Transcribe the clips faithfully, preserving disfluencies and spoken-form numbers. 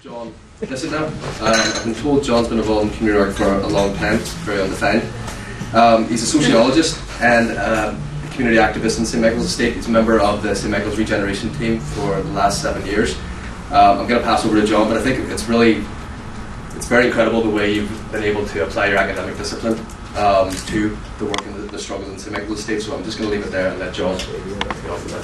John listen now. Um, I've been told John's been involved in community work for a long time, very undefined. Um, he's a sociologist and uh, a community activist in Saint Michael's Estate. He's a member of the Saint Michael's Regeneration team for the last seven years. Um, I'm going to pass over to John, but I think it's really, it's very incredible the way you've been able to apply your academic discipline um, to the work and the, the struggles in Saint Michael's Estate. So I'm just going to leave it there and let John get off with that.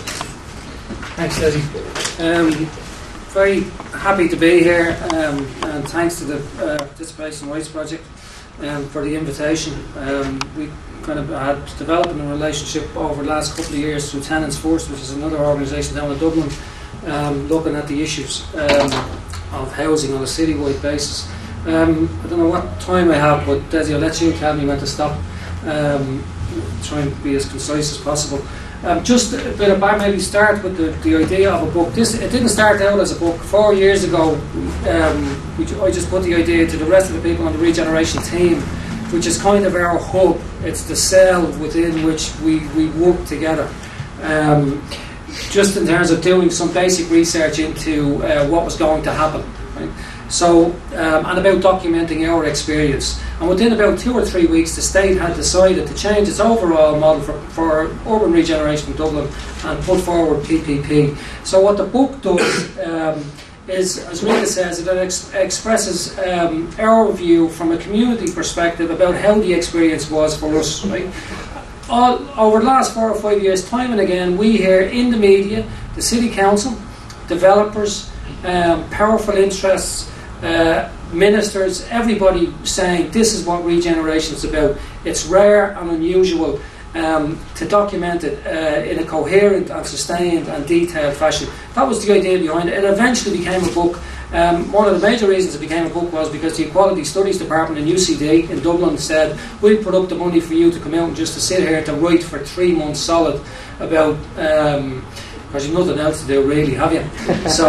Thanks, Leslie. Um, very happy to be here, um, and thanks to the uh, Participation Rights Project um, for the invitation. Um, we kind of had developed a relationship over the last couple of years through Tenants First, which is another organisation down in Dublin, um, looking at the issues um, of housing on a citywide basis. Um, I don't know what time I have, but Desi, I'll let you tell me when to stop. Um, try and be as concise as possible. Um, just a bit about, maybe start with the, the idea of a book. This, it didn't start out as a book. Four years ago, um, we, I just put the idea to the rest of the people on the Regeneration team, which is kind of our hub. It's the cell within which we, we work together. Um, just in terms of doing some basic research into uh, what was going to happen. Right? So, um, and about documenting our experience. And within about two or three weeks, the state had decided to change its overall model for, for urban regeneration in Dublin and put forward P P P. So what the book does um, is, as Rita says, it ex expresses um, our view from a community perspective about how the experience was for us. Right? All, over the last four or five years, time and again, we hear in the media, the City Council, developers, um, powerful interests, Uh, ministers, everybody saying this is what regeneration is about. It's rare and unusual um, to document it uh, in a coherent and sustained and detailed fashion. That was the idea behind it. It eventually became a book. Um, one of the major reasons it became a book was because the Equality Studies Department in U C D in Dublin said, we'll put up the money for you to come out and just to sit here to write for three months solid about um, because you've nothing else to do, really, have you? So,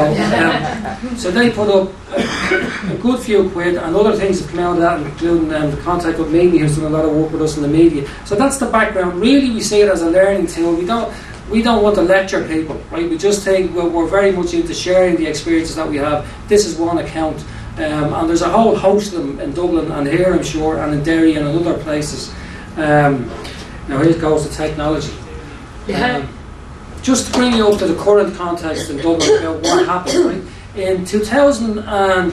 um, so they put up a, a good few quid, and other things have come out of that, including um, the contact with Mimi, who's done a lot of work with us in the media. So that's the background. Really, we see it as a learning tool. We don't, we don't want to lecture people, right? We just think we're, we're very much into sharing the experiences that we have. This is one account, um, and there's a whole host of them in Dublin and here, I'm sure, and in Derry and in other places. Um, now here goes the technology. Yeah. Um, Just to bring you up to the current context in Dublin about what happened, right? In two thousand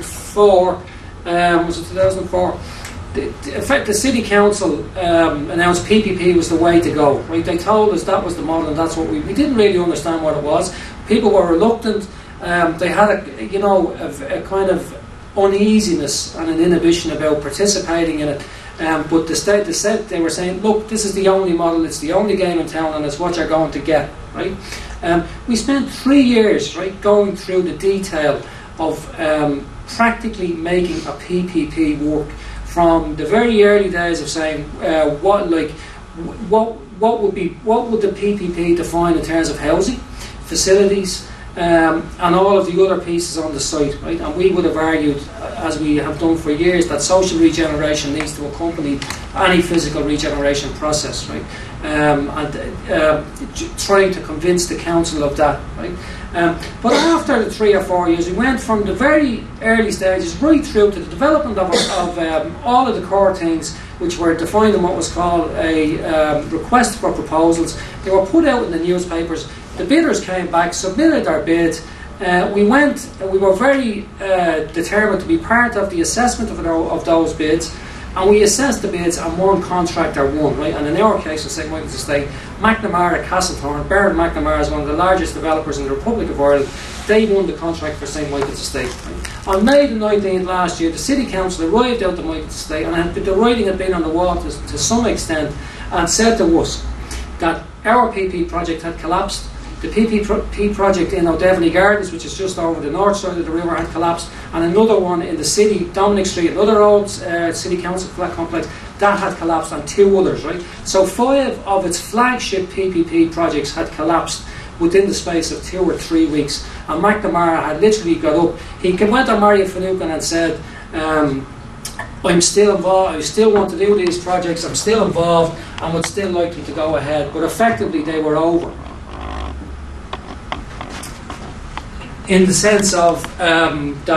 four, um, was it two thousand four? The, the, in fact, the City Council um, announced P P P was the way to go, right? They told us that was the model and that's what we... We didn't really understand what it was. People were reluctant. Um, they had, a, you know, a, a kind of uneasiness and an inhibition about participating in it. Um, but the state, the state, they were saying, look, this is the only model, it's the only game in town, and it's what you're going to get, right? Um, we spent three years, right, going through the detail of um, practically making a P P P work from the very early days of saying uh, what, like, what, what would be, what would the P P P define in terms of housing, facilities, Um, and all of the other pieces on the site, right? And we would have argued, as we have done for years, that social regeneration needs to accompany any physical regeneration process, right? Um, and uh, trying to convince the council of that, right? Um, but after the three or four years, we went from the very early stages right through to the development of, of um, all of the core things, which were defined in what was called a um, request for proposals. They were put out in the newspapers. The bidders came back, submitted their bid. Uh, we went, we were very uh, determined to be part of the assessment of, it, of those bids, and we assessed the bids and one contractor won, right? And in our case, in Saint Michael's Estate, McNamara Castlethorne, Baron McNamara is one of the largest developers in the Republic of Ireland. They won the contract for Saint Michael's Estate. Right? On May the nineteenth last year, the City Council arrived out to Michael's Estate, and had, the writing had been on the wall to, to some extent, and said to us that our P P project had collapsed. The P P P project in O'Devaney Gardens, which is just over the north side of the river, had collapsed, and another one in the city, Dominic Street, another old uh, City Council flat complex, that had collapsed, and two others, right? So five of its flagship P P P projects had collapsed within the space of two or three weeks. And McNamara had literally got up. He went on Mario Finucane and said, um, I'm still involved, I still want to do these projects, I'm still involved, and would still like them to go ahead. But effectively they were over. In the sense of um, that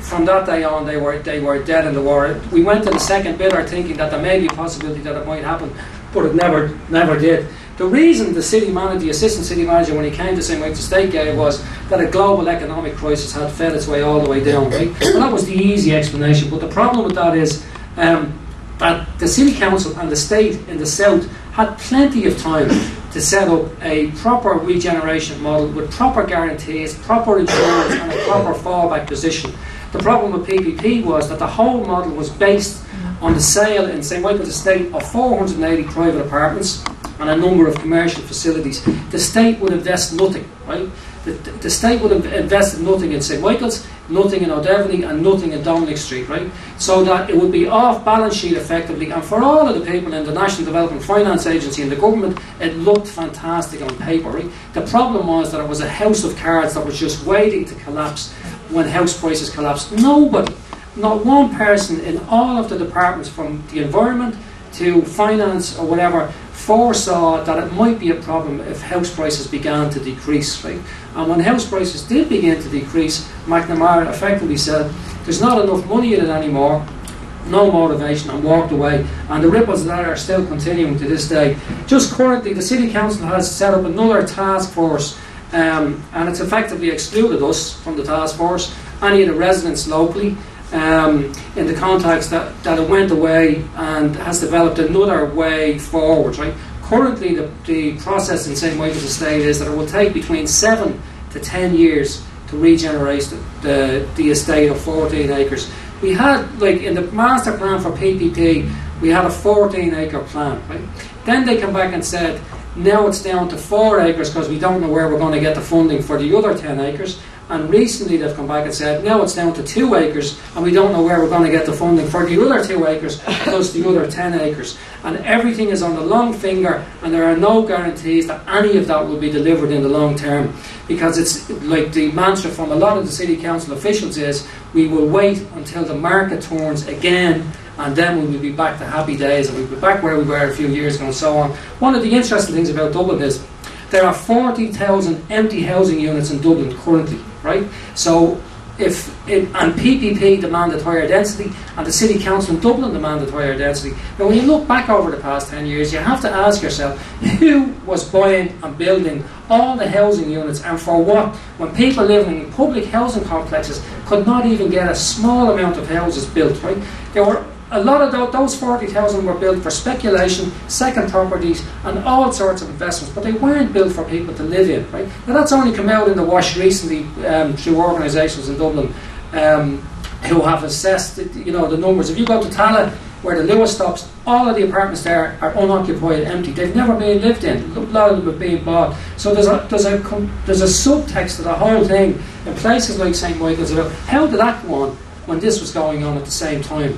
from that day on, they were they were dead in the water. We went to the second bidder thinking that there may be a possibility that it might happen, but it never never did. The reason the city manager, the assistant city manager, when he came to Saint Michael's Estate gave was that a global economic crisis had fed its way all the way down. Right? Well, that was the easy explanation. But the problem with that is um, that the city council and the state in the south had plenty of time to set up a proper regeneration model with proper guarantees, proper insurance, and a proper fallback position. The problem with P P P was that the whole model was based on the sale in Saint Michael's Estate of four hundred eighty private apartments and a number of commercial facilities. The state would invest nothing, right? The, the state would have invested nothing in Saint Michael's, nothing in O'Devany, and nothing in Dominic Street, right? So that it would be off balance sheet effectively, and for all of the people in the National Development Finance Agency and the government, it looked fantastic on paper, right? The problem was that it was a house of cards that was just waiting to collapse when house prices collapsed. Nobody, not one person in all of the departments, from the environment to finance or whatever, foresaw that it might be a problem if house prices began to decrease, right? And when house prices did begin to decrease, McNamara effectively said, there's not enough money in it anymore, no motivation, and walked away. And the ripples of that are still continuing to this day. Just currently, the City Council has set up another task force, um, and it's effectively excluded us from the task force, any of the residents locally, Um, in the context that, that it went away and has developed another way forward. Right? Currently, the, the process in Saint Michael's Estate is that it will take between seven to ten years to regenerate the, the, the estate of fourteen acres. We had, like in the master plan for P P P, we had a fourteen acre plan. Right? Then they come back and said, now it's down to four acres because we don't know where we're going to get the funding for the other ten acres. And recently they've come back and said, now it's down to two acres and we don't know where we're going to get the funding for the other two acres plus the other ten acres. And everything is on the long finger, and there are no guarantees that any of that will be delivered in the long term, because it's like the mantra from a lot of the city council officials is, we will wait until the market turns again, and then we will be back to happy days and we'll be back where we were a few years ago and so on. One of the interesting things about Dublin is there are forty thousand empty housing units in Dublin currently, right? So if it, and P P P demanded higher density, and the City Council in Dublin demanded higher density. Now when you look back over the past ten years, you have to ask yourself, who was buying and building all the housing units, and for what, when people living in public housing complexes could not even get a small amount of houses built, right? There were a lot of th those forty thousand were built for speculation, second properties, and all sorts of investments, but they weren't built for people to live in, right? Now that's only come out in the wash recently um, through organisations in Dublin um, who have assessed, you know, the numbers. If you go to Tallaght, where the Lewis stops, all of the apartments there are unoccupied, empty. They've never been lived in. A lot of them are being bought. So there's a there's a there's a subtext to the whole thing in places like Saint Michael's about how did that go on when this was going on at the same time.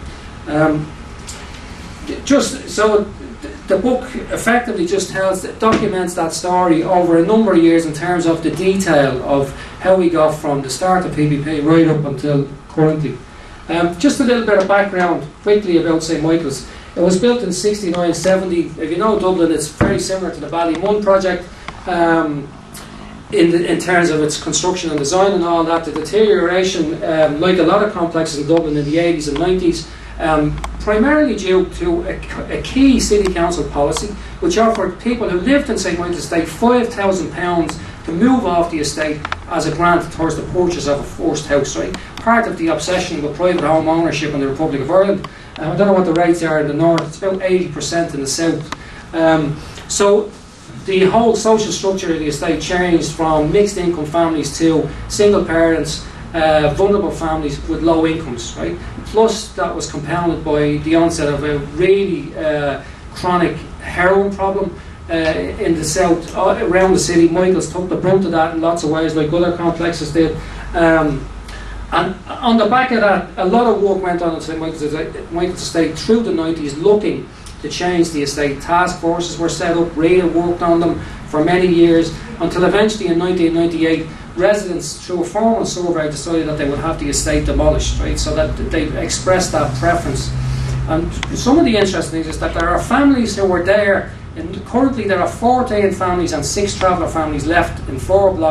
Um, just so the book effectively just tells, documents that story over a number of years in terms of the detail of how we got from the start of P P P right up until currently. Um, just a little bit of background quickly about Saint Michael's. It was built in sixty-nine seventy. If you know Dublin, it's very similar to the Ballymun project um, in, the, in terms of its construction and design and all that. The deterioration, um, like a lot of complexes in Dublin in the eighties and nineties, Um, primarily due to a, a key city council policy which offered people who lived in Saint Michael's Estate five thousand pounds to move off the estate as a grant towards the purchase of a first house, right? Part of the obsession with private home ownership in the Republic of Ireland. Uh, I don't know what the rates are in the north, it's about eighty percent in the south. Um, so the whole social structure of the estate changed from mixed income families to single parents, Uh, vulnerable families with low incomes, right? Plus, that was compounded by the onset of a really uh, chronic heroin problem uh, in the south, uh, around the city. Michael's took the brunt of that in lots of ways, like other complexes did. Um, and on the back of that, a lot of work went on in Saint Michael's, Michael's Estate through the nineties, looking to change the estate. Task forces were set up, really worked on them for many years, until eventually in nineteen ninety-eight, residents, through a formal survey, decided that they would have the estate demolished, right? So that they expressed that preference. And some of the interesting things is that there are families who were there, and currently there are fourteen families and six traveller families left in four blocks,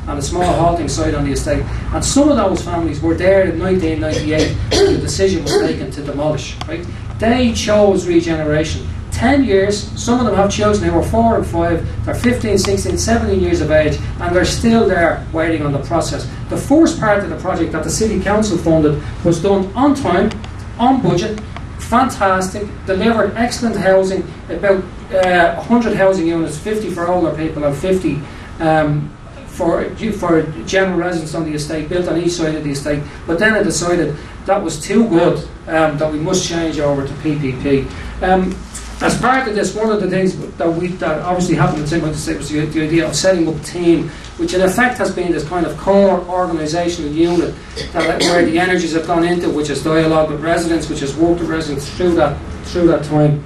and a small halting site on the estate. And some of those families were there in nineteen ninety-eight when the decision was taken to demolish. Right? They chose regeneration. Ten years, some of them have children who are four and five, they're fifteen, sixteen, seventeen years of age, and they're still there waiting on the process. The first part of the project that the City Council funded was done on time, on budget, fantastic, delivered excellent housing, about uh, one hundred housing units, fifty for older people and fifty um, for, for general residents on the estate, built on each side of the estate. But then I decided that was too good, um, that we must change over to P P P. Um, As part of this, one of the things that we that obviously happened at Saint Michael's Estate was the, the idea of setting up a team, which in effect has been this kind of core organisational unit that where the energies have gone into, which is dialogue with residents, which has worked with residents through that through that time.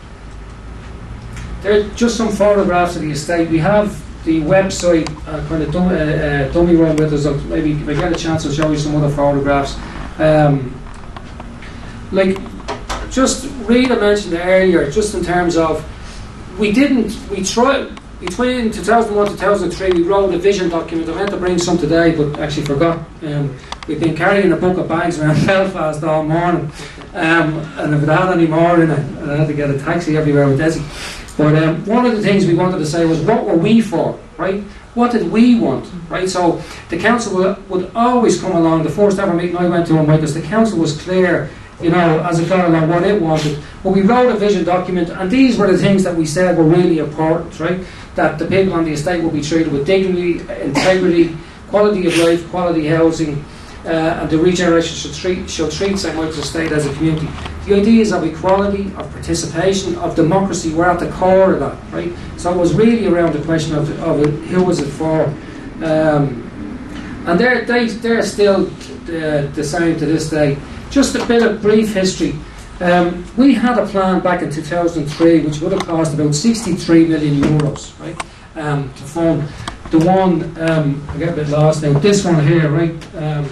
There are just some photographs of the estate. We have the website uh, kind of dummy, uh, uh, dummy run with us. Maybe if I get a chance, I'll show you some other photographs. Um, like. Just Rita mentioned earlier, just in terms of, we didn't, we tried, between two thousand one and two thousand three, we wrote a vision document. I meant to bring some today, but actually forgot. Um, we've been carrying a book of bags around Belfast all morning, um, and if it had any more in it, I had to get a taxi everywhere with Desi. But um, one of the things we wanted to say was, what were we for, right? What did we want, right? So the council would, would always come along. The first ever meeting I went to on Michael's, the council was clear, you know, as it got along, what it wanted. But we wrote a vision document, and these were the things that we said were really important, right? That the people on the estate will be treated with dignity, integrity, quality of life, quality housing, uh, and the regeneration should treat, should treat Saint Michael's Estate as a community. The ideas of equality, of participation, of democracy were at the core of that, right? So it was really around the question of, of who was it for. Um, and they're, they, they're still the, the same to this day. Just a bit of brief history. Um, we had a plan back in two thousand three which would have cost about sixty-three million euros, right, um, to fund the one, um, I get a bit lost now, this one here, right, um,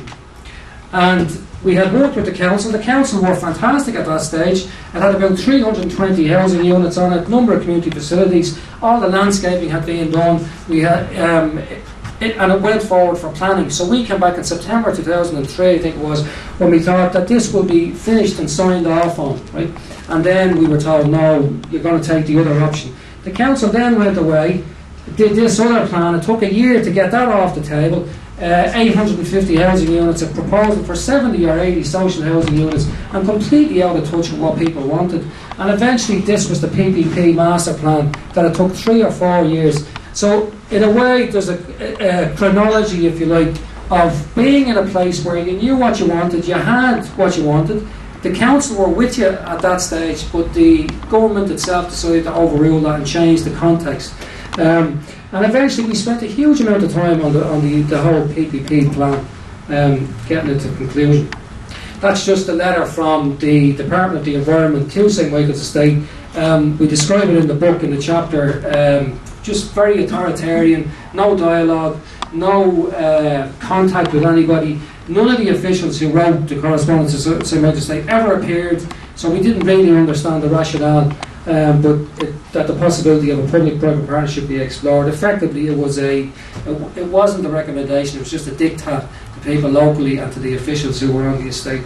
and we had worked with the council. The council were fantastic at that stage. It had about three hundred twenty housing units on it, number of community facilities, all the landscaping had been done. We had um, It, and it went forward for planning. So we came back in September two thousand three, I think it was, when we thought that this would be finished and signed off on, right? And then we were told, no, you're going to take the other option. The council then went away, did this other plan. It took a year to get that off the table. Uh, eight hundred fifty housing units, a proposal for seventy or eighty social housing units, and completely out of touch with what people wanted. And eventually this was the P P P master plan that it took three or four years. So in a way, there's a, a, a chronology, if you like, of being in a place where you knew what you wanted, you had what you wanted, the council were with you at that stage, but the government itself decided to overrule that and change the context. Um, and eventually we spent a huge amount of time on the, on the, the whole P P P plan, um, getting it to conclusion. That's just a letter from the Department of the Environment to Saint Michael's Estate. Um, we describe it in the book, in the chapter, um, just very authoritarian, no dialogue, no uh, contact with anybody. None of the officials who wrote the correspondence to Saint Michael's Estate ever appeared, so we didn't really understand the rationale, um, but it, that the possibility of a public-private partnership be explored. Effectively, it was a, it, it wasn't a recommendation, it was just a diktat to people locally and to the officials who were on the estate.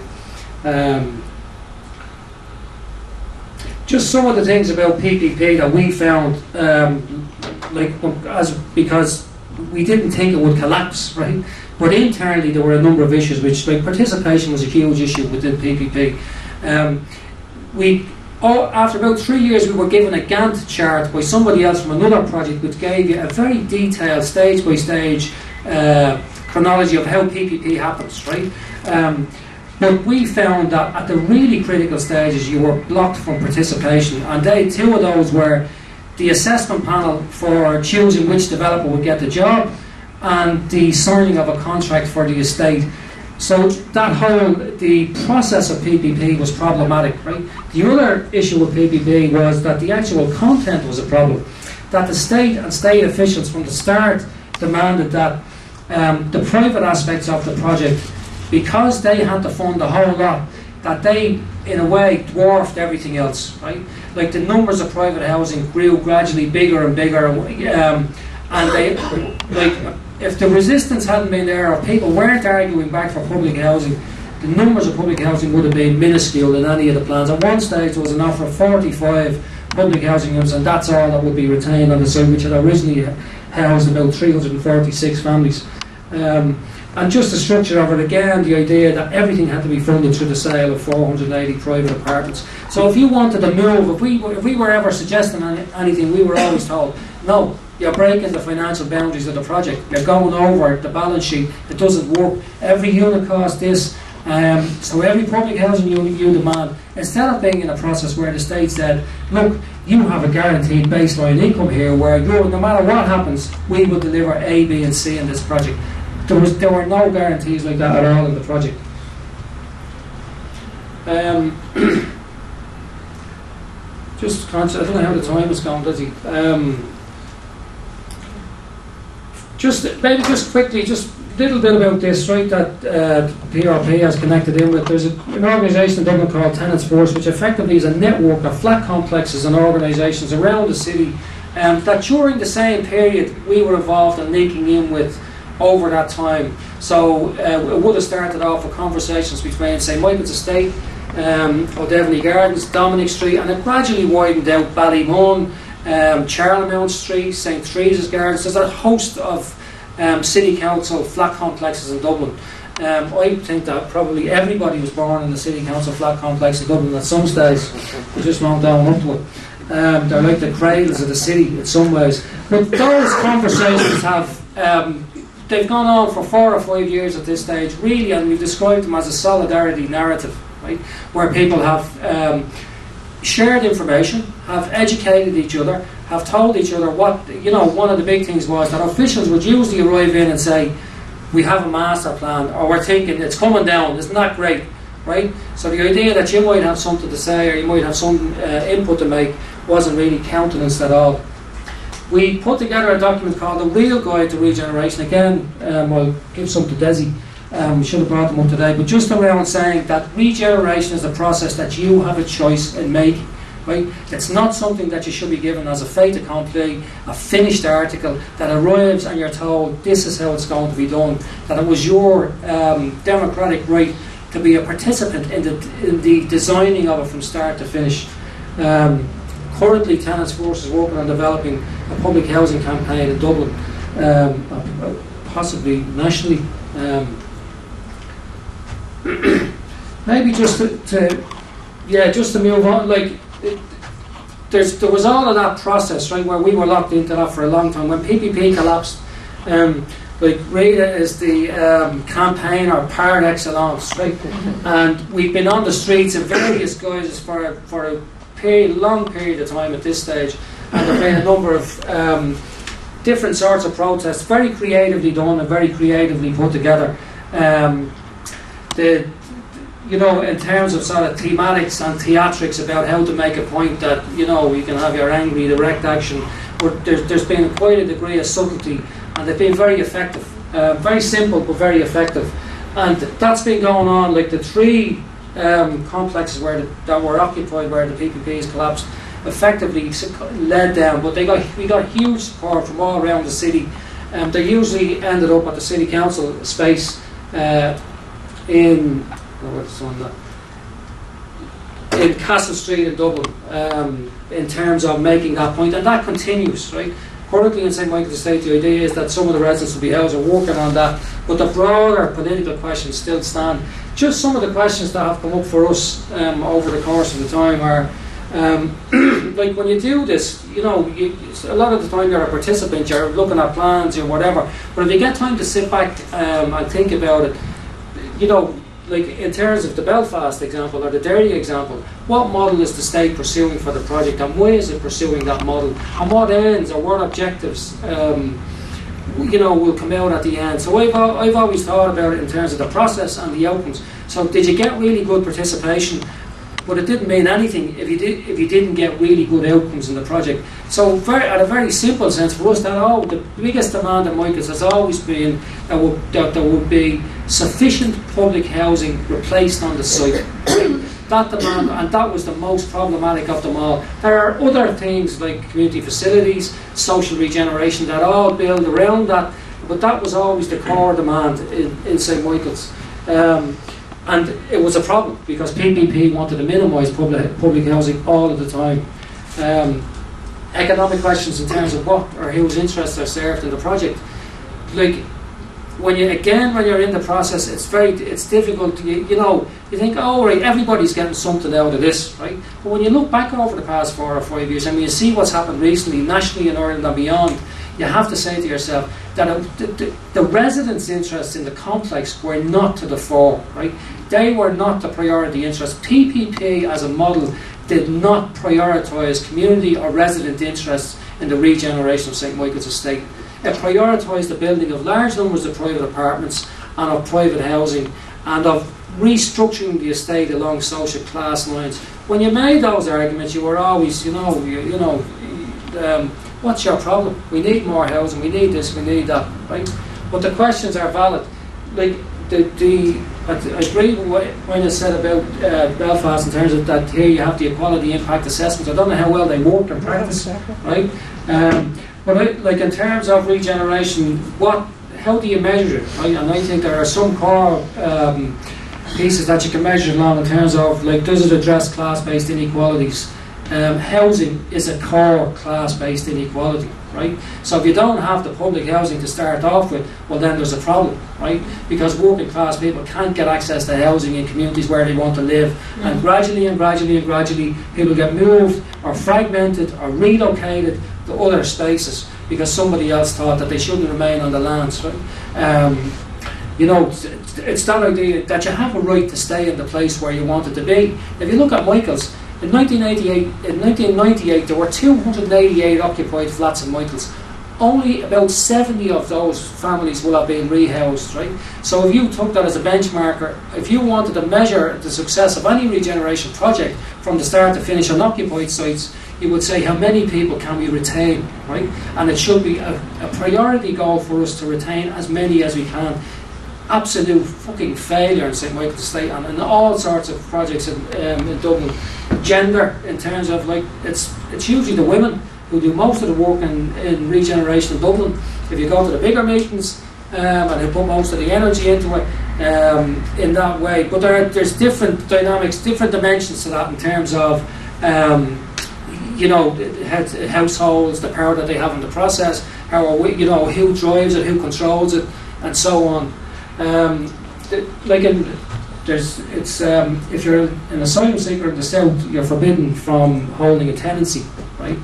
Um, just some of the things about P P P that we found, um, like as because we didn't think it would collapse, right? But internally there were a number of issues, which, like, participation was a huge issue within P P P. Um, we, oh, after about three years, we were given a Gantt chart by somebody else from another project, which gave you a very detailed, stage by stage uh, chronology of how P P P happens, right? Um, But we found that at the really critical stages you were blocked from participation, and they, two of those were the assessment panel for choosing which developer would get the job and the signing of a contract for the estate. So that whole, the process of P P P was problematic, right? The other issue with P P P was that the actual content was a problem, that the state and state officials from the start demanded that um, the private aspects of the project, because they had to fund the whole lot, that they, in a way, dwarfed everything else, right? Like, the numbers of private housing grew gradually bigger and bigger, um, and they, like, if the resistance hadn't been there, or people weren't arguing back for public housing, the numbers of public housing would have been minuscule in any of the plans. At one stage there was an offer of forty-five public housing units, and that's all that would be retained on the site, which had originally housed about three hundred forty-six families. Um, and just the structure of it, again, the idea that everything had to be funded through the sale of four hundred eighty private apartments. So if you wanted to move, if we, if we were ever suggesting any, anything, we were always told, no, you're breaking the financial boundaries of the project, you're going over the balance sheet, it doesn't work, every unit costs this. Um, so every public housing unit you demand, instead of being in a process where the state said, look, you have a guaranteed baseline income here where you, no matter what happens, we will deliver A, B and C in this project. There, was, there were no guarantees like that at all in the project. Um, just conscious, I don't know how the time is going, does he? Um, just maybe just quickly, just a little bit about this, right, that uh, P R P has connected in with. There's a, an organisation in Dublin called Tenants Force, which effectively is a network of flat complexes and organisations around the city um, that during the same period we were involved in linking in with over that time. So uh, it would have started off with conversations between Saint Michael's Estate, um, O'Devany Gardens, Dominic Street, and it gradually widened out Ballymun, um, Charlemont Street, Saint Teresa's Gardens. There's a host of Um, city council flat complexes in Dublin. Um, I think that probably everybody was born in the city council flat complex in Dublin at some stage. We just won't down up to it. Um, they're like the cradles of the city in some ways. But those conversations have um, they've gone on for four or five years at this stage, really, and we've described them as a solidarity narrative, right, where people have um, shared information, have educated each other, have told each other what, you know, one of the big things was that officials would usually arrive in and say, we have a master plan, or we're thinking it's coming down, isn't that great, right? So the idea that you might have something to say or you might have some uh, input to make wasn't really countenanced at all. We put together a document called The Real Guide to Regeneration. Again, um, I'll give some to Desi. Um, we should have brought them up today, but just around saying that regeneration is a process that you have a choice in making. Right? It's not something that you should be given as a fait accompli, a finished article that arrives and you're told this is how it's going to be done, that it was your um, democratic right to be a participant in the, in the designing of it from start to finish. Um, currently Tenants Force is working on developing a public housing campaign in Dublin, um, possibly nationally. Um, maybe just to, to yeah just to move on, like It, there's, there was all of that process, right, where we were locked into that for a long time. When P P P collapsed, um, like Rita is the um, campaigner par excellence, right, and we've been on the streets in various guises for, for a period, long period of time at this stage, and there have been a number of um, different sorts of protests, very creatively done and very creatively put together. Um, the You know, in terms of sort of thematics and theatrics about how to make a point that, you know, you can have your angry direct action, but there's, there's been quite a degree of subtlety, and they've been very effective, uh, very simple but very effective, and that's been going on. Like the three um, complexes where the, that were occupied where the P P Ps collapsed, effectively led down, but they got we got huge support from all around the city. Um, they usually ended up at the city council space uh, in. On that. in Castle Street in Dublin, um, in terms of making that point, and that continues, right? Currently in Saint Michael's Estate, the idea is that some of the residents will be housed are working on that, but the broader political questions still stand. Just some of the questions that have come up for us um, over the course of the time are, um, like when you do this, you know, you, a lot of the time you're a participant, you're looking at plans or whatever, but if you get time to sit back um, and think about it, you know, like in terms of the Belfast example or the Derry example, what model is the state pursuing for the project, and why is it pursuing that model, and what ends or what objectives um, you know, will come out at the end. So I've, I've always thought about it in terms of the process and the outcomes. So did you get really good participation? But it didn't mean anything if you did if you didn't get really good outcomes in the project. So very, at a very simple sense for us, that all the biggest demand at Michael's has always been that, would, that there would be sufficient public housing replaced on the site. That demand, and that was the most problematic of them all. There are other things like community facilities, social regeneration that all build around that, but that was always the core demand in, in Saint Michael's. Um, and it was a problem because P P P wanted to minimise public, public housing all of the time. Um, economic questions in terms of what or whose interests are served in the project. Like, when you, again, when you're in the process, it's very, it's difficult to, you, you know, you think, oh, right, everybody's getting something out of this, right? But when you look back over the past four or five years, and when you see what's happened recently, nationally in Ireland and beyond, you have to say to yourself that uh, the, the, the residents' interests in the complex were not to the fore, right? They were not the priority interest. P P P as a model did not prioritise community or resident interests in the regeneration of Saint Michael's Estate. It prioritised the building of large numbers of private apartments and of private housing and of restructuring the estate along social class lines. When you made those arguments, you were always, you know, you, you know, um, what's your problem? We need more housing, we need this, we need that, right? But the questions are valid. Like, the, the, I, I agree with what Wayne has said about uh, Belfast in terms of that here you have the equality impact assessments. I don't know how well they work in practice, right? Um, but I, like in terms of regeneration, what, how do you measure it, right? And I think there are some core um, pieces that you can measure along in terms of, like, does it address class-based inequalities? Um, housing is a core class-based inequality, right? So if you don't have the public housing to start off with, well then there's a problem, right? Because working class people can't get access to housing in communities where they want to live, mm. and gradually and gradually and gradually people get moved or fragmented or relocated to other spaces because somebody else thought that they shouldn't remain on the lands, right? Um, you know, it's that idea that you have a right to stay in the place where you wanted to be. If you look at Michael's, in nineteen eighty-eight, in nineteen ninety-eight, there were two hundred eighty-eight occupied flats in Michael's. Only about seventy of those families will have been rehoused, right? So if you took that as a benchmarker, if you wanted to measure the success of any regeneration project from the start to finish on occupied sites, you would say how many people can we retain, right? And it should be a, a priority goal for us to retain as many as we can. Absolute fucking failure in Saint Michael's Estate and, and all sorts of projects in, um, in Dublin. Gender, in terms of, like, it's it's usually the women who do most of the work in, in regeneration in Dublin. If you go to the bigger meetings um, and who put most of the energy into it um, in that way. But there are, there's different dynamics, different dimensions to that in terms of um, you know, households, the power that they have in the process, how we, you know, who drives it, who controls it, and so on. Um, like in, there's, it's um, if you're an asylum seeker in the south, you're forbidden from holding a tenancy, right?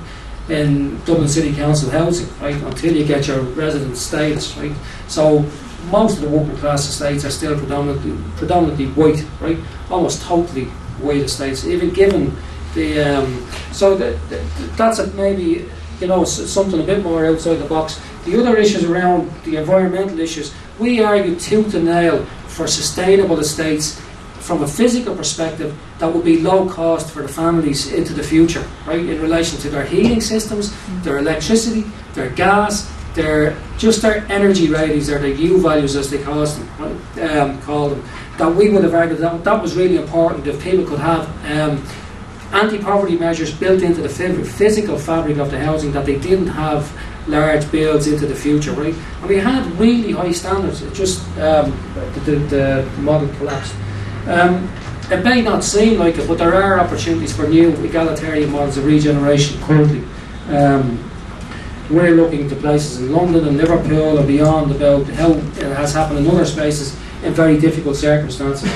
In Dublin City Council housing, right, until you get your resident status, right? So most of the working class estates are still predominantly predominantly white, right? Almost totally white estates, even given the um, so that that's a maybe, you know, something a bit more outside the box. The other issues around the environmental issues, we argue tooth and nail for sustainable estates from a physical perspective that would be low cost for the families into the future, right, in relation to their heating systems, their electricity, their gas, their just their energy ratings, or their U values as they call them, right, um, call them, that we would have argued that that was really important if people could have um, anti-poverty measures built into the physical fabric of the housing, that they didn't have large builds into the future, right? And we had really high standards. It just um, the, the, the model collapsed. Um, it may not seem like it, but there are opportunities for new egalitarian models of regeneration currently. Um, we're looking to places in London and Liverpool and beyond about how it has happened in other spaces in very difficult circumstances.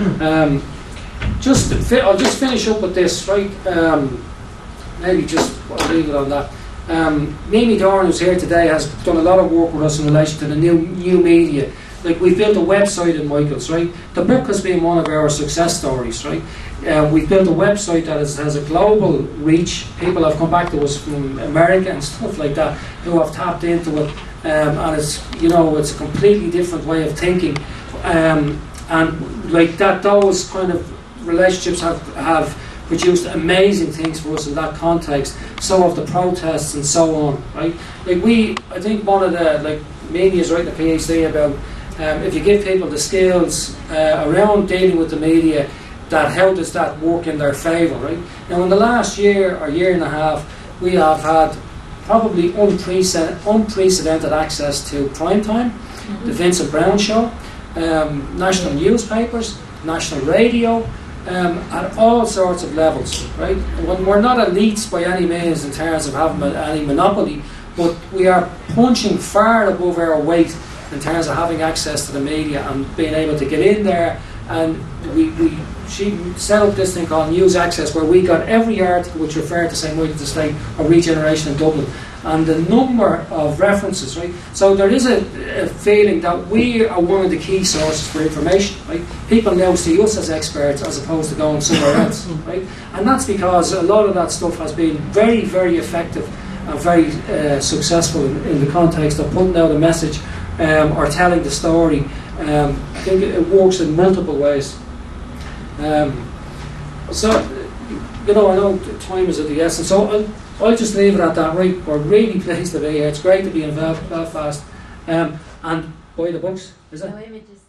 Um, just to fi I'll just finish up with this, right? Um, maybe just I'll leave it on that. Um, Mimi Dorn, who's here today, has done a lot of work with us in relation to the new new media. Like, we've built a website in Michael's, right? The book has been one of our success stories, right? Uh, we've built a website that is, has a global reach. People have come back to us from America and stuff like that who have tapped into it, um, and it's, you know, it's a completely different way of thinking, um, and like that, those kind of relationships have have produced amazing things for us in that context. So have the protests and so on, right? Like, we, I think one of the, like, Mimi is writing a PhD about um, if you give people the skills uh, around dealing with the media, that how does that work in their favour, right? Now, in the last year or year and a half, we have had probably unprecedented, unprecedented access to prime time, mm-hmm. the Vincent Brown Show, um, national newspapers, national radio, um, at all sorts of levels, right? When we're not elites by any means in terms of having any monopoly, but we are punching far above our weight in terms of having access to the media and being able to get in there. And we, we she set up this thing called News Access, where we got every article which referred to Saint Michael's Estate or regeneration in Dublin, and the number of references, right? So there is a, a feeling that we are one of the key sources for information, right? People now see us as experts as opposed to going somewhere else, right? And that's because a lot of that stuff has been very, very effective and very uh, successful in, in the context of putting out a message um, or telling the story. Um, I think it works in multiple ways. Um, so, you know, I know time is of the essence, so I'll, I'll just leave it at that. Right, we're really pleased to be here. It's great to be in Bel- Belfast. Um, and buy the books, is it? No images.